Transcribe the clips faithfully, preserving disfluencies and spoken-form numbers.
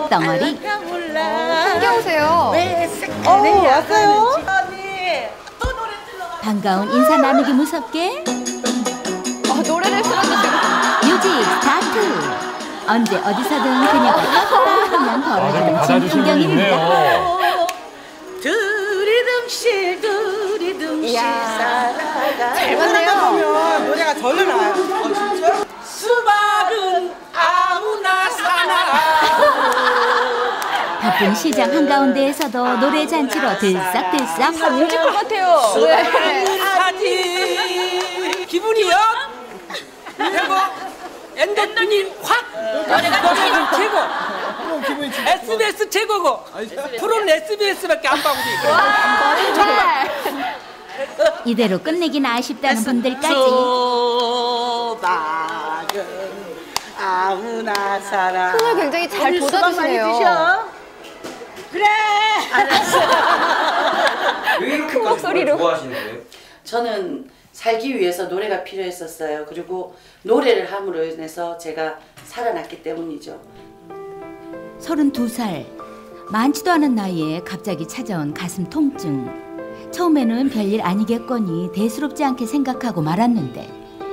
덩어리. 챙겨오세요. 어, 왔어요? 반가운 인사 나누기 무섭게. 어, 노래를 틀어주시고. 뮤직 스타트. 언제 어디서든 그녀가 떴다 하면 벌어지는 진풍경입니다. 두리둥실 두리둥실 살아가. 잘 맞네요. 노래가 절로 나와요. 어, 진짜? 수박은 아무나 사나. 바쁜 시장 한가운데에서도 노래 잔치로 들썩들썩. 아, 뮤지컬 같아요. 네. 사지 기분이 업 되고 엔도핀이 확. 노래가 최고. 에스비에스 최고고. 프로는 에스비에스밖에 안 봐보지. 정말. 이대로 끝내긴 아쉽다는 분들까지. 수박은 아무나 살아. 흥을 굉장히 잘 돋아주시네요. 그래. 알았어. 왜 이렇게 큰 목소리로. 좋아하시는 거예요? 저는 살기 위해서 노래가 필요했었어요. 그리고 노래를 함으로 인해서 제가 살아났기 때문이죠. 서른두 살. 많지도 않은 나이에 갑자기 찾아온 가슴 통증. 처음에는 별일 아니겠거니 대수롭지 않게 생각하고 말았는데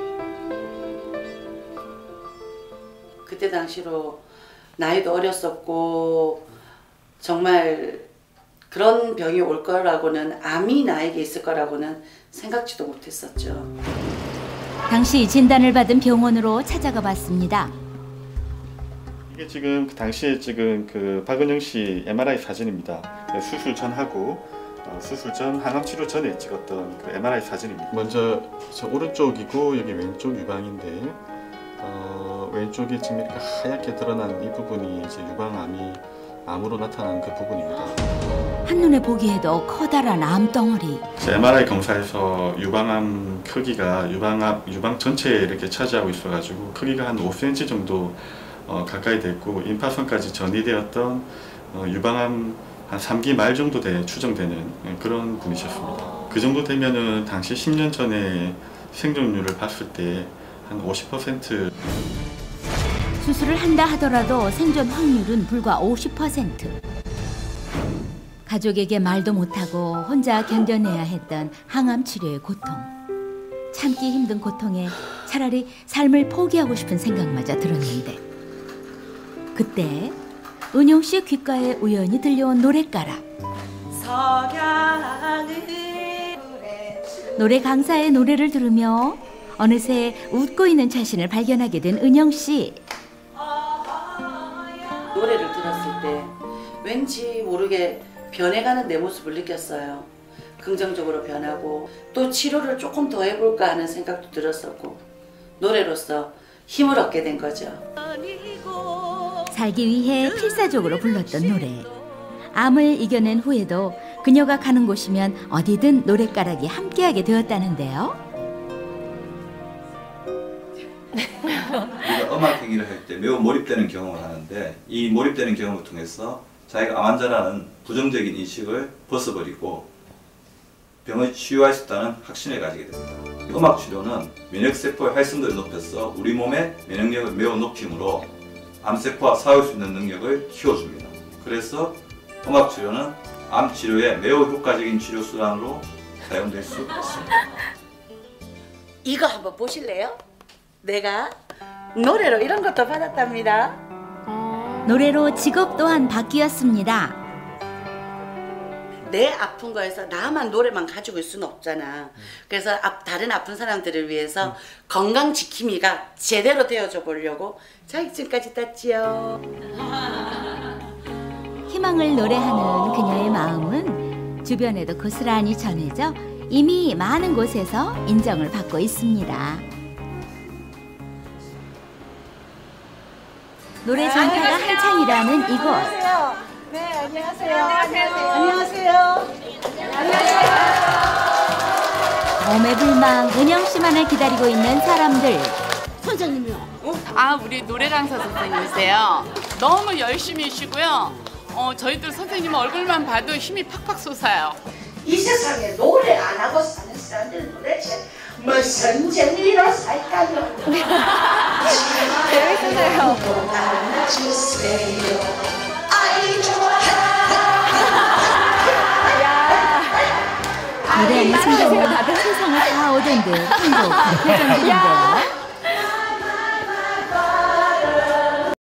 그때 당시로 나이도 어렸었고 정말 그런 병이 올 거라고는, 암이 나에게 있을 거라고는 생각지도 못했었죠. 당시 진단을 받은 병원으로 찾아가 봤습니다. 이게 지금 그 당시에 찍은 그 박은영 씨 엠알아이 사진입니다. 수술 전하고 어, 수술 전 항암 치료 전에 찍었던 그 엠알아이 사진입니다. 먼저 저 오른쪽이고 여기 왼쪽 유방인데 어, 왼쪽에 지금 이렇게 하얗게 드러난 이 부분이 이제 유방암이 암으로 나타나는 그 부분입니다. 한눈에 보기에도 커다란 암덩어리. 엠알아이 검사에서 유방암 크기가 유방암 유방 전체에 이렇게 차지하고 있어가지고 크기가 한 오 센티미터 정도 어, 가까이 됐고 임파선까지 전이되었던 어, 유방암 한 삼 기 말 정도 돼 추정되는 그런 분이셨습니다. 그 정도 되면은 당시 십 년 전에 생존율을 봤을 때 한 오십 퍼센트. 수술을 한다 하더라도 생존 확률은 불과 오십 퍼센트. 가족에게 말도 못하고 혼자 견뎌내야 했던 항암 치료의 고통. 참기 힘든 고통에 차라리 삶을 포기하고 싶은 생각마저 들었는데 그때 은용 씨 귓가에 우연히 들려온 노랫가락. 노래 강사의 노래를 들으며 어느새 웃고 있는 자신을 발견하게 된 은영 씨. 노래를 들었을 때 왠지 모르게 변해가는 내 모습을 느꼈어요. 긍정적으로 변하고 또 치료를 조금 더 해볼까 하는 생각도 들었었고 노래로서 힘을 얻게 된 거죠. 살기 위해 필사적으로 불렀던 노래. 암을 이겨낸 후에도 그녀가 가는 곳이면 어디든 노랫가락이 함께하게 되었다는데요. 우리가 음악 행위를 할 때 매우 몰입되는 경험을 하는데 이 몰입되는 경험을 통해서 자기가 암 환자라는 부정적인 인식을 벗어버리고 병을 치유할 수 있다는 확신을 가지게 됩니다. 음악 치료는 면역세포의 활성도를 높여서 우리 몸의 면역력을 매우 높이므로 암세포와 싸울 수 있는 능력을 키워줍니다. 그래서 음악 치료는 암 치료에 매우 효과적인 치료 수단으로 사용될 수 있습니다. 이거 한번 보실래요? 내가 노래로 이런 것도 받았답니다. 노래로 직업 또한 바뀌었습니다. 내 아픈 거에서 나만 노래만 가지고 있을 수는 없잖아. 그래서 다른 아픈 사람들을 위해서 건강 지킴이가 제대로 되어줘 보려고 자격증까지 땄지요. 희망을 노래하는 그녀의 마음은 주변에도 고스란히 전해져 이미 많은 곳에서 인정을 받고 있습니다. 노래 전파가 한창이라는 이곳. 네, 안녕하세요. 안녕하세요. 안녕하세요. 몸에 불망 은영 씨만을 기다리고 있는 사람들. 선생님이요. 어? 아, 우리 노래 강사 선생님이세요. 너무 열심히시고요. 어, 저희들 선생님 얼굴만 봐도 힘이 팍팍 솟아요. 이 세상에 노래 안 하고 사는 사람들은 도대체 무슨 재미로 살까요? 재밌으세요. 노래하는 순간에 세상을 다 얻은 듯 행복한 표정들인데요.